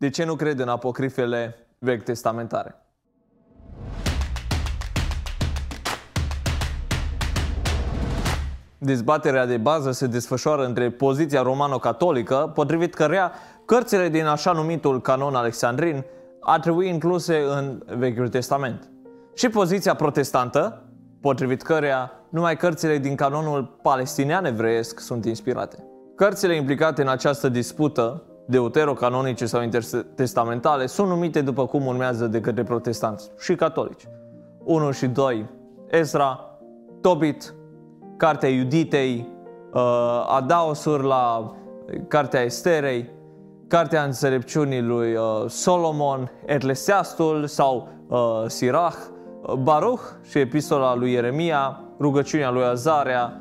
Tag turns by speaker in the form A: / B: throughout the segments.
A: De ce nu cred în apocrifele vechi testamentare? Dezbaterea de bază se desfășoară între poziția romano-catolică, potrivit căreia cărțile din așa numitul canon alexandrin ar trebui incluse în Vechiul Testament, și poziția protestantă, potrivit căreia numai cărțile din canonul palestinian evreiesc sunt inspirate. Cărțile implicate în această dispută, deuterocanonice sau intertestamentale, sunt numite după cum urmează de către protestanți și catolici: 1 și 2 Ezra, Tobit, Cartea Iuditei, adaosuri la Cartea Esterei, Cartea Înțelepciunii lui Solomon, Eclesiastul sau Sirach, Baruch și Epistola lui Ieremia, Rugăciunea lui Azarea,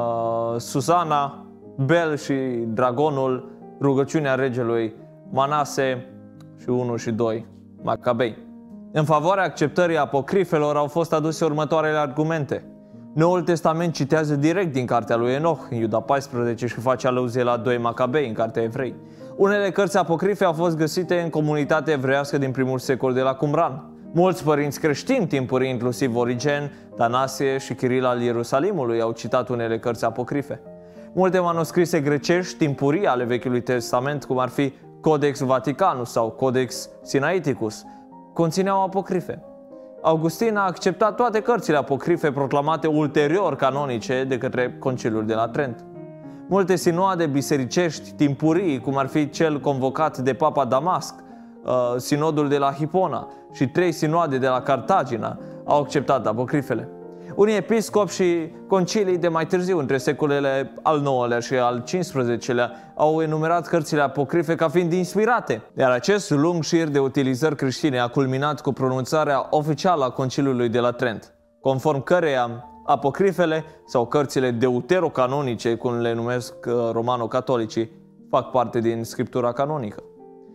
A: Susana, Bel și Dragonul, Rugăciunea regelui Manase și 1 și 2 Macabei. În favoarea acceptării apocrifelor au fost aduse următoarele argumente. Noul Testament citează direct din cartea lui Enoch, în Iuda 14, și face aluzie la 2 Macabei, în cartea Evrei. Unele cărți apocrife au fost găsite în comunitatea evreiască din primul secol de la Qumran. Mulți părinți creștini timpurii, inclusiv Origen, Tanasie și Chiril al Ierusalimului, au citat unele cărți apocrife. Multe manuscrise grecești timpurii ale Vechiului Testament, cum ar fi Codex Vaticanus sau Codex Sinaiticus, conțineau apocrife. Augustin a acceptat toate cărțile apocrife proclamate ulterior canonice de către Conciliul de la Trent. Multe sinoade bisericești timpurii, cum ar fi cel convocat de Papa Damasc, sinodul de la Hipona și 3 sinoade de la Cartagina, au acceptat apocrifele. Unii episcopi și concilii de mai târziu, între secolele al IX-lea și al XV-lea, au enumerat cărțile apocrife ca fiind inspirate. Iar acest lung șir de utilizări creștine a culminat cu pronunțarea oficială a Conciliului de la Trent, conform căreia apocrifele sau cărțile deuterocanonice, cum le numesc romano-catolicii, fac parte din scriptura canonică.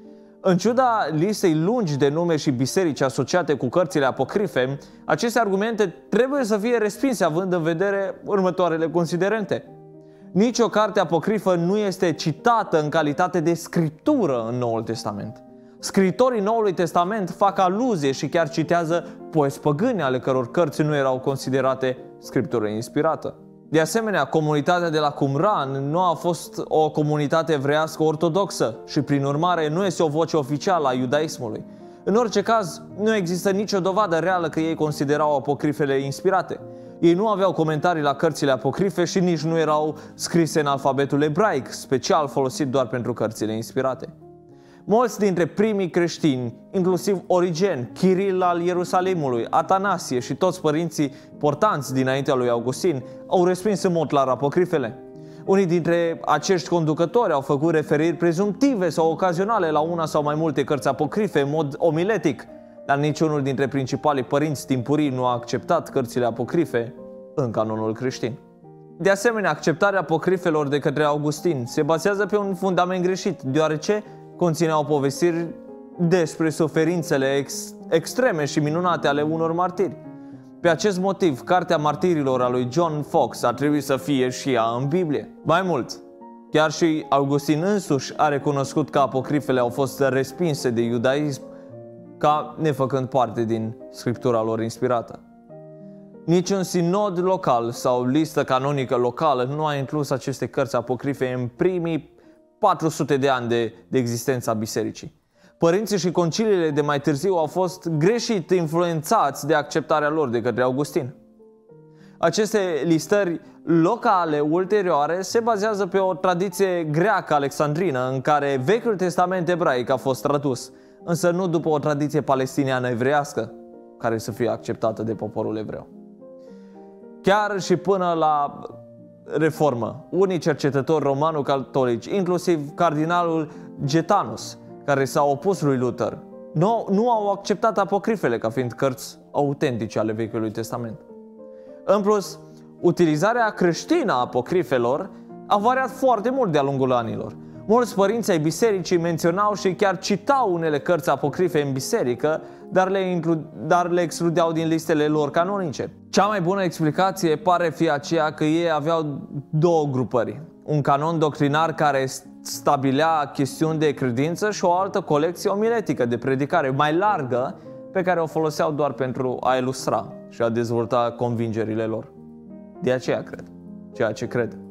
A: În ciuda listei lungi de nume și biserici asociate cu cărțile apocrife, aceste argumente trebuie să fie respinse având în vedere următoarele considerente. Nici o carte apocrifă nu este citată în calitate de scriptură în Noul Testament. Scritorii Noului Testament fac aluzie și chiar citează poeți păgâni ale căror cărți nu erau considerate scriptură inspirată. De asemenea, comunitatea de la Qumran nu a fost o comunitate evreiască ortodoxă și, prin urmare, nu este o voce oficială a iudaismului. În orice caz, nu există nicio dovadă reală că ei considerau apocrifele inspirate. Ei nu aveau comentarii la cărțile apocrife și nici nu erau scrise în alfabetul ebraic, special folosit doar pentru cărțile inspirate. Mulți dintre primii creștini, inclusiv Origen, Chiril al Ierusalimului, Atanasie și toți părinții importanți dinaintea lui Augustin, au respins în mod clar apocrifele. Unii dintre acești conducători au făcut referiri prezumtive sau ocazionale la una sau mai multe cărți apocrife în mod omiletic, dar niciunul dintre principalii părinți timpurii nu a acceptat cărțile apocrife în canonul creștin. De asemenea, acceptarea apocrifelor de către Augustin se bazează pe un fundament greșit, deoarece conțineau povestiri despre suferințele extreme și minunate ale unor martiri. Pe acest motiv, Cartea Martirilor a lui John Fox ar trebui să fie și ea în Biblie. Mai mult, chiar și Augustin însuși a recunoscut că apocrifele au fost respinse de iudaism ca nefăcând parte din scriptura lor inspirată. Niciun sinod local sau listă canonică locală nu a inclus aceste cărți apocrife în primii 400 de ani de existența bisericii. Părinții și conciliile de mai târziu au fost greșit influențați de acceptarea lor de către Augustin. Aceste listări locale ulterioare se bazează pe o tradiție greacă alexandrină în care Vechiul Testament ebraic a fost tradus, însă nu după o tradiție palestiniană evreiască care să fie acceptată de poporul evreu. Chiar și până la Reformă, unii cercetători romano-catolici, inclusiv cardinalul Getanus, care s-a opus lui Luther, nu au acceptat apocrifele ca fiind cărți autentice ale Vechiului Testament. În plus, utilizarea creștină a apocrifelor a variat foarte mult de-a lungul anilor. Mulți părinți ai bisericii menționau și chiar citau unele cărți apocrife în biserică, dar le excludeau din listele lor canonice. Cea mai bună explicație pare fi aceea că ei aveau două grupări. Un canon doctrinar care stabilea chestiuni de credință și o altă colecție omiletică de predicare mai largă pe care o foloseau doar pentru a ilustra și a dezvolta convingerile lor. De aceea cred ceea ce cred.